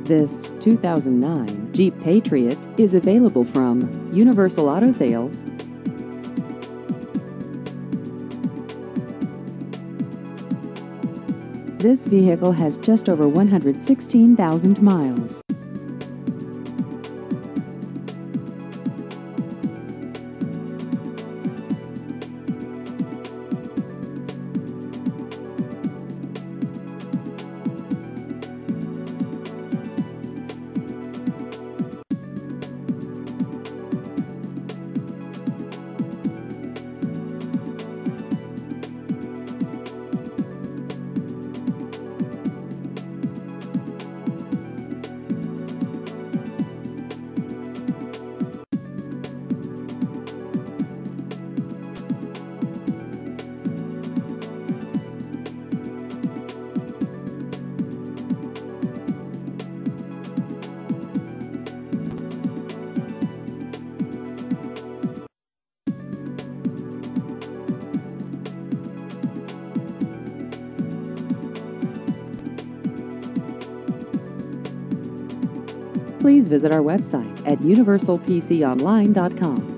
This 2009 Jeep Patriot is available from Universal Auto Sales. This vehicle has just over 116,000 miles. Please visit our website at universalpconline.com.